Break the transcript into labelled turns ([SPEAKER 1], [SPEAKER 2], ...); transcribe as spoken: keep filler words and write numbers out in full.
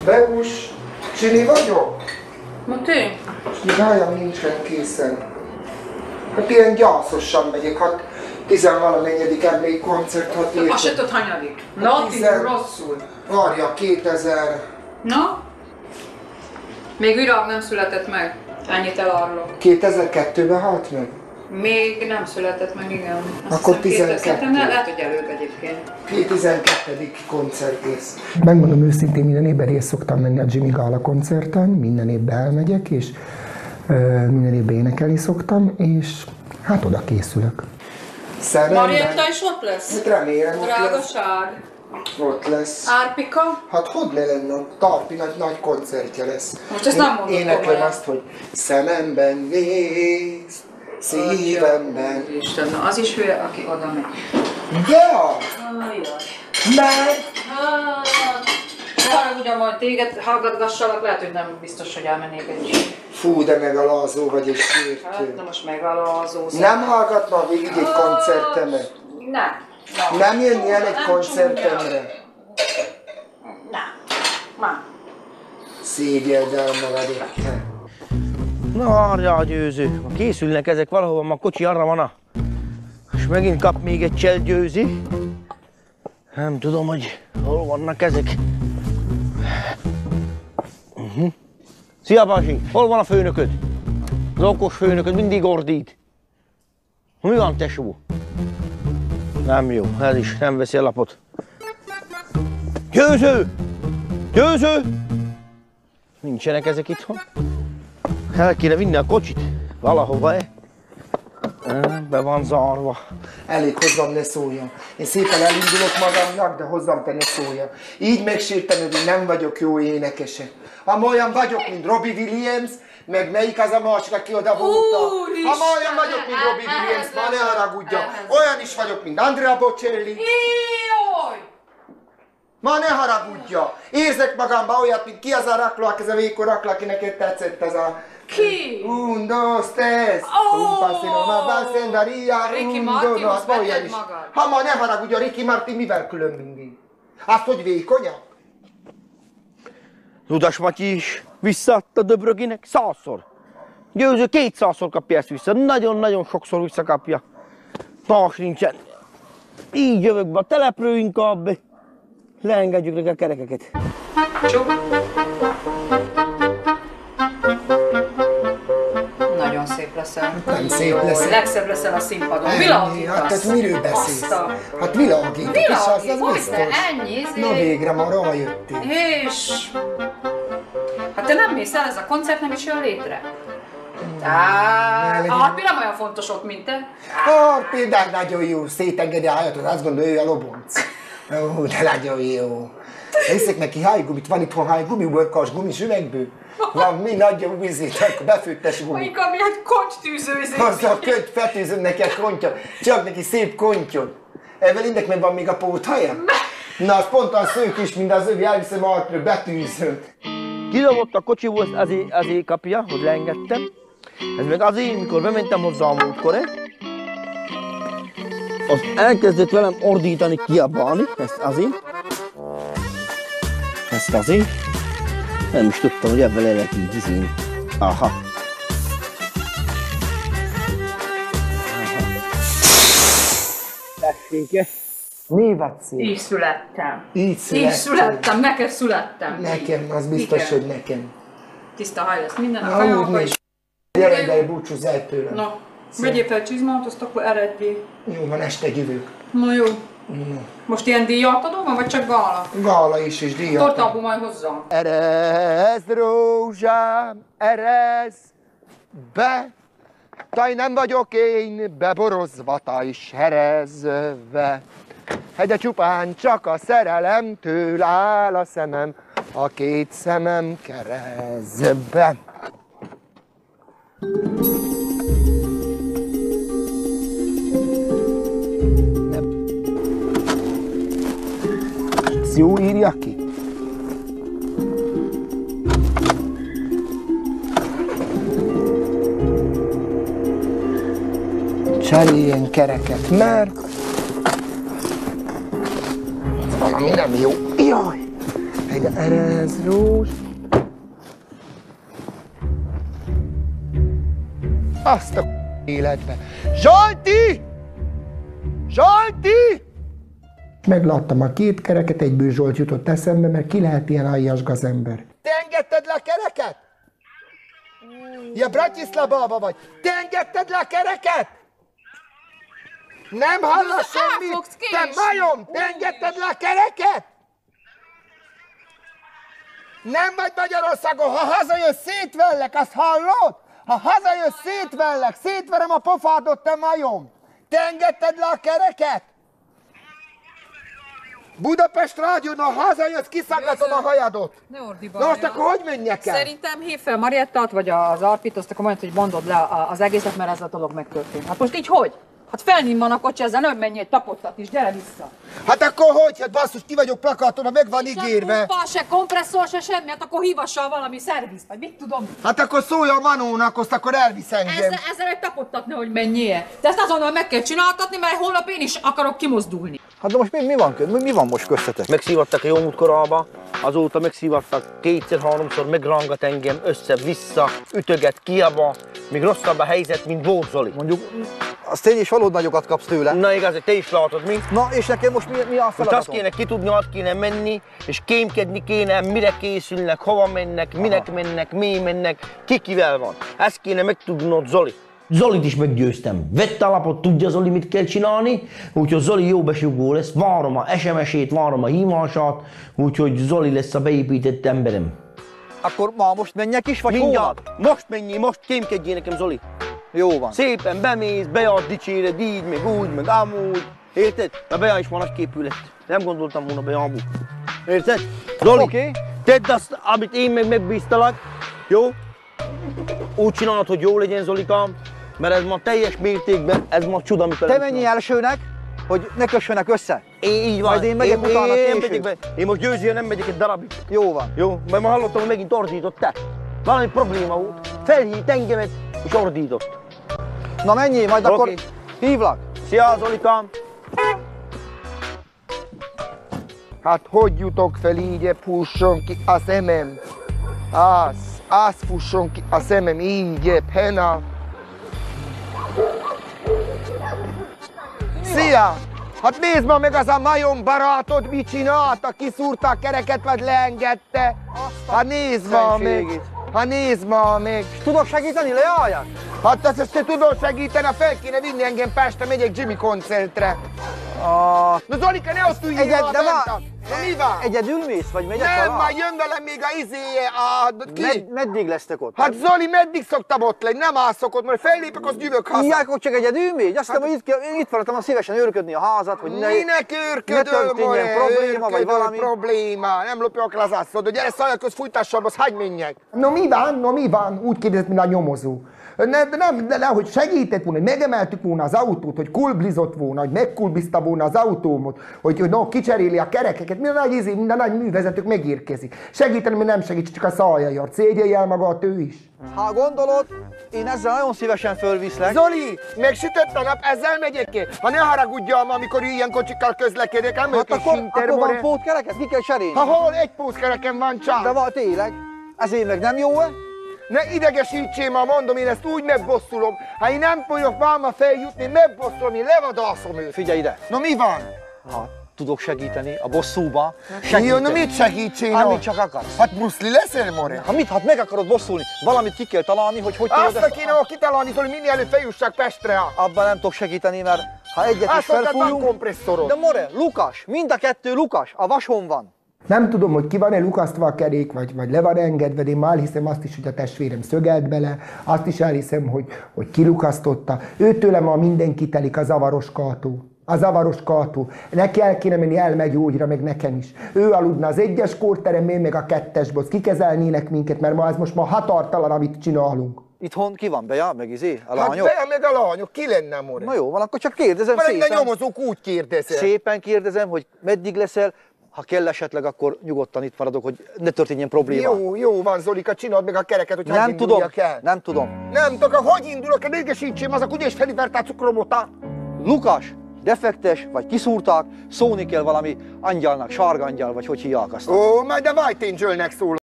[SPEAKER 1] Beus, Csini vagyok?
[SPEAKER 2] Mati?
[SPEAKER 1] Rájam nincsen készen. Hát ilyen gyászosan megyek, hát tizenvalamennyedik emlék koncert, hát érted.
[SPEAKER 2] Azt se tudod, hanyadik. Na, tizen... rosszul.
[SPEAKER 1] Várja, kétezer.
[SPEAKER 2] Na? Még virág nem született meg. Ennyit elárulok.
[SPEAKER 1] kétezer-kettőben halt meg?
[SPEAKER 2] Még nem született meg, igen. Azt
[SPEAKER 1] Akkor tizenkettő.
[SPEAKER 2] Lehet, hogy előbb egyébként.
[SPEAKER 1] tizenkettedik koncert lesz. Megmondom őszintén, minden évben részt szoktam menni a Jimmy Gala koncerten, minden évben elmegyek, és ö, minden évben énekelni szoktam, és hát oda készülök.
[SPEAKER 2] Marietta is ott lesz?
[SPEAKER 1] Hát remélem,
[SPEAKER 2] Drágaság.
[SPEAKER 1] Ott lesz.
[SPEAKER 2] Árpika?
[SPEAKER 1] Hát hogy ne lenne, a Tarpi nagy, nagy koncertje lesz.
[SPEAKER 2] Most ezt nem mondom
[SPEAKER 1] éneklem
[SPEAKER 2] komolyan.
[SPEAKER 1] azt, hogy szememben néz, szívemben.
[SPEAKER 2] Isten, na az is hülye, aki oda megy.
[SPEAKER 1] Ja!
[SPEAKER 2] Ajaj.
[SPEAKER 1] Mert...
[SPEAKER 2] Hát, ugyan majd téged hallgatgassalak, lehet, hogy nem biztos, hogy elmennék egy.
[SPEAKER 1] Fú, de megalázó vagy és sértő.
[SPEAKER 2] Hát, na most megalázó.
[SPEAKER 1] Nem hallgatna végig egy koncertemet?
[SPEAKER 2] Nem.
[SPEAKER 1] Nem, nem jönni el egy koncertemre?
[SPEAKER 2] Nem. Nem.
[SPEAKER 1] Szégyeld el magad éppen.
[SPEAKER 3] Na, arra a győző. Ha készülnek ezek valahova, ma a kocsi arra van, és megint kap még egy cselgyőzi. Nem tudom, hogy hol vannak ezek. Uh-huh. Szia, Pasi! Hol van a főnököd? Az okos főnököd mindig ordít. Mi van, tesó? Nem jó, ez is nem veszi a lapot. Győző! Győző! Nincsenek ezek itthon. El kéne vinni a kocsit valahova, eh? Be van zárva.
[SPEAKER 1] Elég, hozzam, ne szóljon. Én szépen elindulok magamnak, de hozzam, te ne szóljon. Így megsértem, hogy nem vagyok jó énekese. Ha olyan vagyok, mint Robbie Williams, meg melyik az a másik, aki oda volta. Ha olyan vagyok, mint Robbie Williams, ma ne haragudja. Olyan is vagyok, mint Andrea Bocelli.
[SPEAKER 2] Jaj!
[SPEAKER 1] Ma ne haragudja. Érzek magamban olyat, mint ki az a raklak, ez a vékony raklak, aki neked tetszett ez a...
[SPEAKER 2] Ki?
[SPEAKER 1] Un, dos, tres, un pasino, ma basendaria,
[SPEAKER 2] Ricky
[SPEAKER 1] un,
[SPEAKER 2] Martin,
[SPEAKER 1] dos,
[SPEAKER 2] azt
[SPEAKER 1] olyan
[SPEAKER 2] vetted
[SPEAKER 1] is.
[SPEAKER 2] magad.
[SPEAKER 1] Ha ma ne haragudj, a Ricky Martin mivel külön mindig? Azt, hogy vékonyak?
[SPEAKER 3] Ludas Matyi is visszaadta Döbröginek százszor. Győző kétszázszor kapja ezt vissza, nagyon-nagyon sokszor visszakapja. Más nincsen. Így jövök be a telepről inkább. Leengedjük meg a kerekeket.
[SPEAKER 2] Csuk. Nagyon szép leszel.
[SPEAKER 1] Nem szép leszel.
[SPEAKER 2] Legszebb leszel a színpadon.
[SPEAKER 1] Ennyi,
[SPEAKER 2] Világítasz.
[SPEAKER 1] hát te miről beszélsz?
[SPEAKER 2] Azt a-
[SPEAKER 1] Hát világítok, és az, az
[SPEAKER 2] Világít, hogy
[SPEAKER 1] biztos.
[SPEAKER 2] te ennyi,
[SPEAKER 1] Na
[SPEAKER 2] ezért.
[SPEAKER 1] végre, ma rájöttél.
[SPEAKER 2] És... Hát te nem mész el, ez a koncert nem is jön létre. Á, a harpi nem olyan fontos ott, mint te.
[SPEAKER 1] Ah, például nagyon jó, szétengedi a hajatot, azt gondolja, ő a lobonc. Ó, de nagyon jó. Hiszek neki hájgumit, van itthon hájgumi, uborkás gumis üvegből. Van mi nagyon vizét, akkor befőttes gumi.
[SPEAKER 2] Mondjuk, ami egy kocsitűzőzés.
[SPEAKER 1] Azzal köt, fetűzöm neki a kontyot, csak neki szép kontyot. Evel indek, mert van még a póthaja? Na, az pont az szők is, mint az övi, elviszem arra, betűzöm.
[SPEAKER 3] Kidobott a kocsiból, ezt azért, azért kapja, hogy leengedtem. Ez meg azért, mikor bementem hozzá a múltkor, az elkezdett velem ordítani, kiabálni, ezt azért. Ezt azért. Nem is tudtam, hogy ebben le lehet így izélni. Aha. Tessék-e?
[SPEAKER 1] Névet szép.
[SPEAKER 2] Így születtem.
[SPEAKER 1] Így születtem.
[SPEAKER 2] Így születtem, neked születtem.
[SPEAKER 1] Nekem, az biztos,
[SPEAKER 2] Igen.
[SPEAKER 1] hogy nekem.
[SPEAKER 2] Tiszta haj lesz minden, a
[SPEAKER 1] Na,
[SPEAKER 2] kaja,
[SPEAKER 1] úgy
[SPEAKER 2] apa is.
[SPEAKER 1] nincs. Gyere, de búcsúzz el tőlem.
[SPEAKER 2] Na, vegyél fel csizmát, azt akkor eredjél.
[SPEAKER 1] Jó, van, este jövök.
[SPEAKER 2] Na jó. Most ilyen díjátadó van, vagy csak gála?
[SPEAKER 1] Gála is, és díjat.
[SPEAKER 2] Tortából majd hozzá.
[SPEAKER 1] Erezd, rózsám, erezd be, taj nem vagyok én beborozva, taj serezve. Hegye csupán csak a szerelemtől áll a szemem, a két szemem keresztbe. Ezt jó írja ki? Cseréljen kereket, mert valami nem jó. Jaj! ugye erez rúzs. Azt a életbe. Zsolti! Zsolti! Megláttam a két kereket, egyből Zsolt jutott eszembe, mert ki lehet ilyen aljas gazember. Te engedted le a kereket? Ja, Bratislava vagy. Te engedted le a kereket? Nem hallasz semmit? Te majom, te engedted le a kereket? Nem vagy Magyarországon, ha hazajössz, szétvellek, azt hallod? Ha hazajössz, szétvellek, szétverem a pofádot, te majom. Te engedted le a kereket? Budapest rádión, ha hazajössz, kiszaggatom a hajadot.
[SPEAKER 2] Ne ordibálja.
[SPEAKER 1] Na most akkor hogy menjek el?
[SPEAKER 2] Szerintem hívd fel Mariettát, vagy az Arpit, azt akkor mondod, hogy mondod le az egészet, mert ez a dolog megtörtént. Hát most így hogy? Hát felnim van a kocsi, ezzel nem menjél tapottat is, gyere vissza.
[SPEAKER 1] Hát akkor hogy? Hát basszus, ki vagyok plakátolva, meg van ígérve.
[SPEAKER 2] Se pumpa, se kompresszor, se semmi, hát akkor hívassal valami szervizt, vagy mit tudom.
[SPEAKER 1] Hát akkor szólj a Manónak, azt akkor elvisz engem.
[SPEAKER 2] Ezzel, ezzel egy tapottatni, hogy menjél. De ezt azonnal meg kell csináltatni, mert holnap én is akarok kimozdulni.
[SPEAKER 4] Hát de most mi, mi, van, mi, mi van most köztetek?
[SPEAKER 3] Megszívattak a jó múltkorába, azóta megszívattak kétszer-háromszor, megrangat engem össze-vissza, ütöget, kiabba, még rosszabb a helyzet, mint Bót Zoli.
[SPEAKER 4] Mondjuk, az tény és valód nagyokat kapsz tőle.
[SPEAKER 3] Na igaz, hogy te is látod mi?
[SPEAKER 4] Na és nekem most mi, mi a
[SPEAKER 3] Most
[SPEAKER 4] feladatom?
[SPEAKER 3] azt kéne kitudni, azt kéne menni, és kémkedni kéne, mire készülnek, hova mennek, minek mennek, mi mennek, ki kivel van. Ezt kéne megtudnod, Zoli. Zolit is meggyőztem. Vette a lapot, tudja Zoli mit kell csinálni, úgyhogy Zoli jó besugó lesz, várom a es em es-ét, várom a hívását, úgyhogy Zoli lesz a beépített emberem.
[SPEAKER 4] Akkor ma most menjek is, vagy
[SPEAKER 3] Mindjárt,
[SPEAKER 4] holnap?
[SPEAKER 3] most menjél, most kémkedjél nekem, Zoli.
[SPEAKER 4] Jó van.
[SPEAKER 3] Szépen bemész, bejad, dicséred, így, meg úgy, meg amúgy. Érted? A Bea is ma nagy képű lett. Nem gondoltam volna Bea amúgy. Érted? Zoli,
[SPEAKER 4] Oké.
[SPEAKER 3] tedd azt, amit én meg megbíztalak. Jó? Úgy csinálod, hogy jó legyen, Zolikám, mert ez ma teljes mértékben, ez ma csuda, amit
[SPEAKER 4] Te menjél elsőnek, hogy ne kössenek össze.
[SPEAKER 3] Én így van.
[SPEAKER 4] Majd én megyek
[SPEAKER 3] én,
[SPEAKER 4] utána
[SPEAKER 3] én, én,
[SPEAKER 4] később.
[SPEAKER 3] megyek be. Én most győzően nem megyek egy darabig.
[SPEAKER 4] Jó van.
[SPEAKER 3] Jó? Mert ma hallottam, hogy megint ordított te. Valami probléma volt. Felhívt engemet, és ordított.
[SPEAKER 4] Na menjél, majd akkor
[SPEAKER 3] Oké.
[SPEAKER 4] hívlak.
[SPEAKER 3] Szia, Zolikám!
[SPEAKER 1] Hát hogy jutok fel így, fusson ki a szemem? Az, az fusson ki a szemem, így, pena. Szia! Hát nézd ma meg az a majom barátod, mit csinálta, kiszúrta a kereket, vagy leengedte. Hát nézd ma meg!
[SPEAKER 4] szentségét.
[SPEAKER 1] Hát nézd ma meg!
[SPEAKER 4] Tudok segíteni, leálljak?
[SPEAKER 1] Hát azt ezt te tudod segíteni, fel kéne vinni engem Pestre, megyek Jimmy koncertre.
[SPEAKER 4] A...
[SPEAKER 1] Na Zolika, ne azt üljél
[SPEAKER 4] Egyed,
[SPEAKER 1] a
[SPEAKER 4] de már...
[SPEAKER 1] bentam. Na mi van?
[SPEAKER 4] Egyedül mész, vagy megyek
[SPEAKER 1] Nem,
[SPEAKER 4] talán?
[SPEAKER 1] már jön velem még a izéje, a... Ki?
[SPEAKER 4] Med, meddig lesztek ott?
[SPEAKER 1] Hát Zoli, meddig szoktam ott lenni? Nem állszok ott, mert fellépek, az gyűvök haza.
[SPEAKER 4] Ilyák, hogy csak egyedül mégy? Azt hiszem, hogy itt, kell- én itt maradtam a szívesen őrködni a házat, hogy ne...
[SPEAKER 1] Minek
[SPEAKER 4] ne
[SPEAKER 1] őrködöl,
[SPEAKER 4] történjen
[SPEAKER 1] more?
[SPEAKER 4] probléma, vagy
[SPEAKER 1] Őrködöl,
[SPEAKER 4] valami.
[SPEAKER 1] probléma. Nem lopjak le az asszodot. Gyere, szalják, az fújtássorba, az hagyj menjek. No mi van, no mi van? Úgy kérdezett, mint a nyomozó. Nem, nem, de hogy segített volna, hogy megemeltük volna az autót, hogy kulblizott volna, hogy megkulbizta volna az autómot, hogy, hogy no, kicseréli a kerekeket, minden nagy izé, minden nagy művezetők megérkezik. Segíteni, mert nem segít, csak a szájajart. Szégyelj el magát ő is.
[SPEAKER 4] Ha gondolod, én ezzel nagyon szívesen fölviszlek.
[SPEAKER 1] Zoli, megsütött a nap, ezzel megyek ki? Ha ne haragudjam, amikor ilyen kocsikkal közlekedek, nem ők
[SPEAKER 4] Hát
[SPEAKER 1] is
[SPEAKER 4] akkor,
[SPEAKER 1] sinter,
[SPEAKER 4] akkor van
[SPEAKER 1] more.
[SPEAKER 4] pótkereket, ki kell cserélni.
[SPEAKER 1] Ha hol egy pózkereken van csak.
[SPEAKER 4] De van tényleg. Ezért meg nem jó-e?
[SPEAKER 1] Ne idegesítsél ma, mondom, én ezt úgy megbosszulom. Ha én nem fogok máma feljutni, megbosszulom, én levadászom őt.
[SPEAKER 4] Figyelj ide.
[SPEAKER 1] Na mi van?
[SPEAKER 4] Ha tudok segíteni a bosszúba,
[SPEAKER 1] Jó,
[SPEAKER 4] segíteni.
[SPEAKER 1] na mit segítsél?
[SPEAKER 4] Amit csak akarsz.
[SPEAKER 1] Hát Bruce Lee leszel, more?
[SPEAKER 4] Ha mit, hát meg akarod bosszulni, valamit ki kell találni, hogy hogy tudod
[SPEAKER 1] Azt a kéne, hogy kitalálni, hogy minél előbb feljussak Pestre.
[SPEAKER 4] Abban nem tudok segíteni, mert ha egyet is
[SPEAKER 1] Azt mondtad, van
[SPEAKER 4] felfújunk...
[SPEAKER 1] kompresszorod.
[SPEAKER 4] De more, Lukas, mind a kettő Lukas, a vason van.
[SPEAKER 1] Nem tudom, hogy ki van-e lukasztva a kerék, vagy, vagy le van engedve, de én már elhiszem azt is, hogy a testvérem szögelt bele, azt is elhiszem, hogy, hogy kilukasztotta. Őtőle ma mindenki telik a zavaros kátó. A zavaros kátó. Neki el kéne menni elmegyógyra, meg nekem is. Ő aludna az egyes kórterem, én meg a kettesből. Kikezelnének minket, mert ma ez most ma hatartalan, amit csinálunk.
[SPEAKER 4] Itthon ki van, Beja, meg izé, a
[SPEAKER 1] Hát
[SPEAKER 4] lányok?
[SPEAKER 1] be, meg a lányok, ki lenne, more?
[SPEAKER 4] Na jó, van, akkor csak kérdezem
[SPEAKER 1] Mert
[SPEAKER 4] szépen.
[SPEAKER 1] a nyomozók úgy kérdezel.
[SPEAKER 4] Szépen kérdezem, hogy meddig leszel, ha kell esetleg, akkor nyugodtan itt maradok, hogy ne történjen probléma.
[SPEAKER 1] Jó, jó van, Zolika, csináld meg a kereket, hogy
[SPEAKER 4] Nem
[SPEAKER 1] hadd
[SPEAKER 4] tudom,
[SPEAKER 1] induljak el.
[SPEAKER 4] nem tudom.
[SPEAKER 1] Nem tudok, hogy indulok el, idegesítsém, azok úgyis felivert a cukromot.
[SPEAKER 4] Lukas, defektes, vagy kiszúrták, szólni kell valami angyalnak, sárga angyal, vagy hogy hívják azt.
[SPEAKER 1] Ó, majd a White Angelnek szól.